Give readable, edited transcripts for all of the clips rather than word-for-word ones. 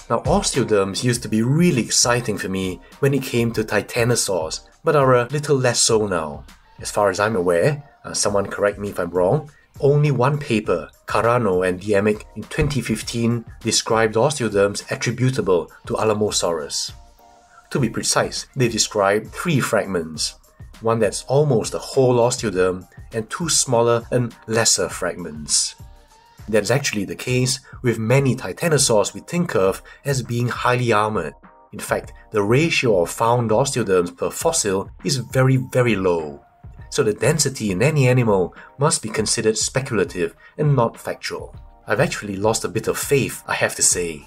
Now, osteoderms used to be really exciting for me when it came to titanosaurs, but are a little less so now. As far as I'm aware, someone correct me if I'm wrong, only one paper, Carano and Diemic in 2015, described osteoderms attributable to Alamosaurus. To be precise, they described 3 fragments, one that's almost a whole osteoderm and 2 smaller and lesser fragments. That's actually the case with many titanosaurs we think of as being highly armored. In fact, the ratio of found osteoderms per fossil is very, very low. So the density in any animal must be considered speculative and not factual. I've actually lost a bit of faith, I have to say.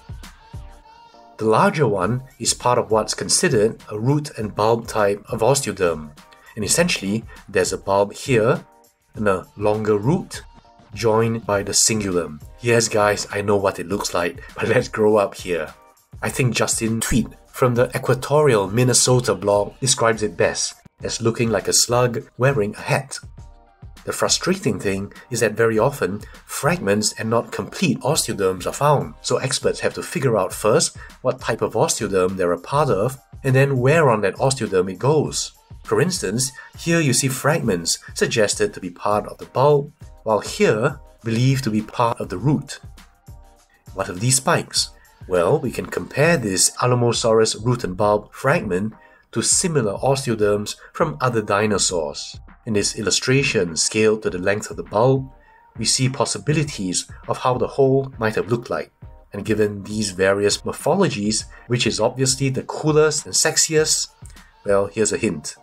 The larger one is part of what's considered a root and bulb type of osteoderm. And essentially, there's a bulb here and a longer root joined by the cingulum. Yes guys, I know what it looks like, but let's grow up here. I think Justin Tweed from the Equatorial Minnesota blog describes it best as looking like a slug wearing a hat. The frustrating thing is that very often, fragments and not complete osteoderms are found, so experts have to figure out first what type of osteoderm they're a part of, and then where on that osteoderm it goes. For instance, here you see fragments suggested to be part of the bulb, while here, believed to be part of the root. What of these spikes? Well, we can compare this Alamosaurus root and bulb fragment to similar osteoderms from other dinosaurs. In this illustration scaled to the length of the bulb, we see possibilities of how the whole might have looked like. And given these various morphologies, which is obviously the coolest and sexiest, well, here's a hint.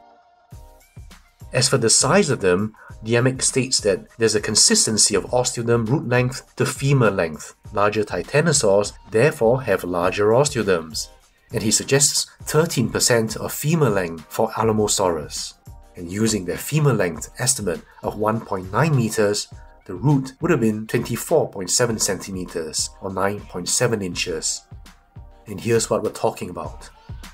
As for the size of them, Diemic states that there's a consistency of osteoderm root length to femur length. Larger titanosaurs therefore have larger osteoderms. And he suggests 13% of femur length for Alamosaurus. And using their femur length estimate of 1.9 meters, the root would have been 24.7 centimeters or 9.7 inches. And here's what we're talking about.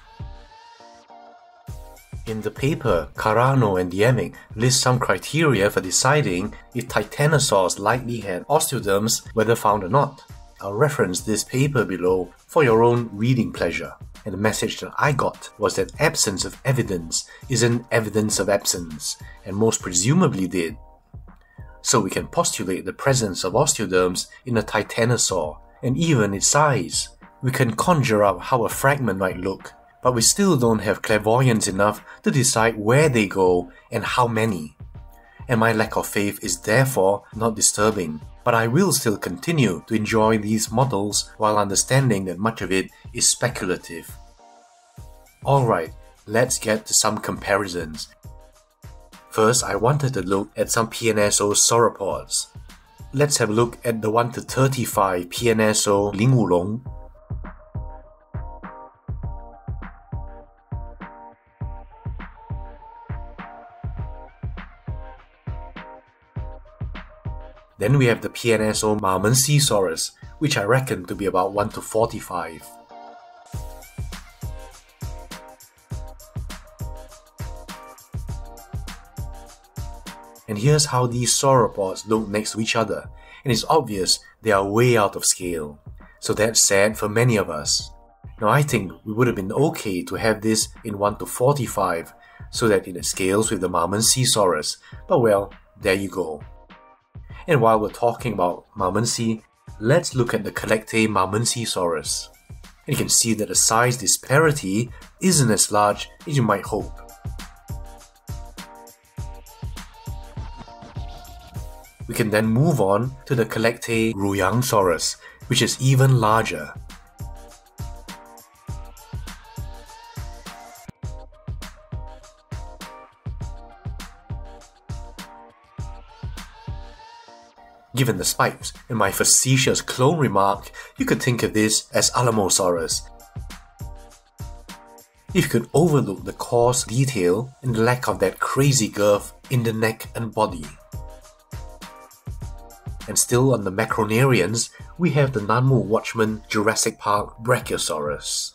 In the paper, Carano and Diemic list some criteria for deciding if titanosaurs likely had osteoderms, whether found or not. I'll reference this paper below for your own reading pleasure. And the message that I got was that absence of evidence isn't evidence of absence, and most presumably did. So we can postulate the presence of osteoderms in a titanosaur, and even its size. We can conjure up how a fragment might look, but we still don't have clairvoyance enough to decide where they go and how many. And my lack of faith is therefore not disturbing, but I will still continue to enjoy these models while understanding that much of it is speculative. Alright, let's get to some comparisons. First, I wanted to look at some PNSO sauropods. Let's have a look at the 1 to 35 PNSO looong. Then we have the PNSO momentous, which I reckon to be about 1 to 45. And here's how these sauropods look next to each other, and it's obvious they are way out of scale. So that's sad for many of us. Now I think we would have been okay to have this in 1 to 45, so that it scales with the momentous, but well, there you go. And while we're talking about momentous, let's look at the Collectae momentous. And you can see that the size disparity isn't as large as you might hope. We can then move on to the Collectae ruangsaurus, which is even larger. Given the spikes and my facetious clone remark, you could think of this as Alamosaurus. If you could overlook the coarse detail and the lack of that crazy girth in the neck and body. And still on the macronarians, we have the Nanmu Watchman Jurassic Park Brachiosaurus.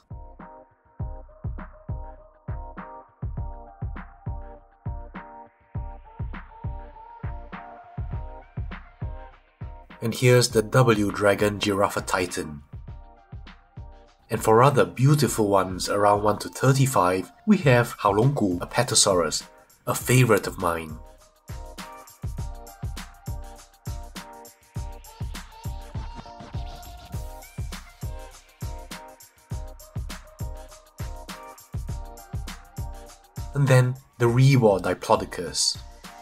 And here's the W Dragon Giraffatitan. And for other beautiful ones around 1 to 35, we have looong, a petasaurus, a favorite of mine. And then the reward Diplodocus.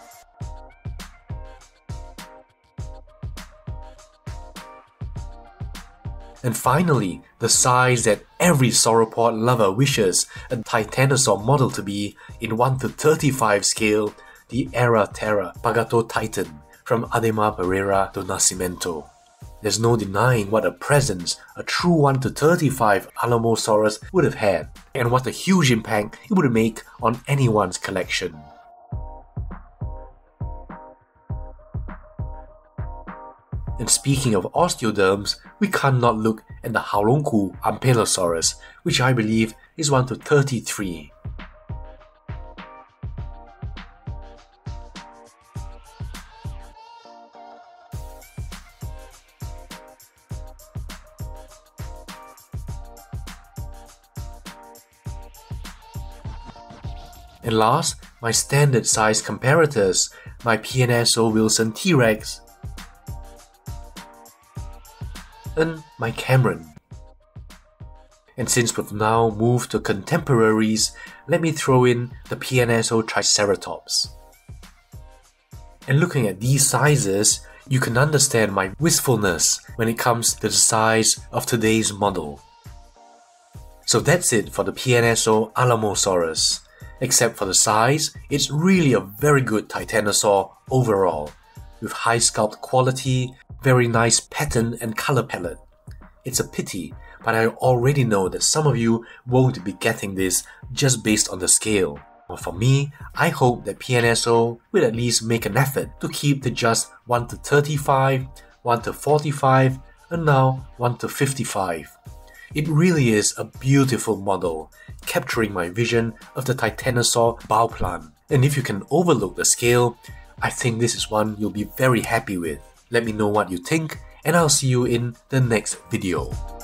And finally, the size that every sauropod lover wishes a titanosaur model to be in 1 to 35 scale, the Era Terra Pagato Titan from Ademar Pereira do Nascimento. There's no denying what a presence a true 1 to 35 Alamosaurus would have had, and what a huge impact it would make on anyone's collection. And speaking of osteoderms, we can't not look at the looong Ankylosaurus, which I believe is 1 to 33. And last, my standard size comparators, my PNSO Wilson T-Rex, and my Cameron. And since we've now moved to contemporaries, let me throw in the PNSO Triceratops. And looking at these sizes, you can understand my wistfulness when it comes to the size of today's model. So that's it for the PNSO Alamosaurus. Except for the size, it's really a very good titanosaur overall, with high sculpt quality, very nice pattern and color palette. It's a pity, but I already know that some of you won't be getting this just based on the scale. But for me, I hope that PNSO will at least make an effort to keep the just 1 to 35, 1 to 45, and now 1 to 55. It really is a beautiful model, capturing my vision of the titanosaur Bauplan. And if you can overlook the scale, I think this is one you'll be very happy with. Let me know what you think, and I'll see you in the next video.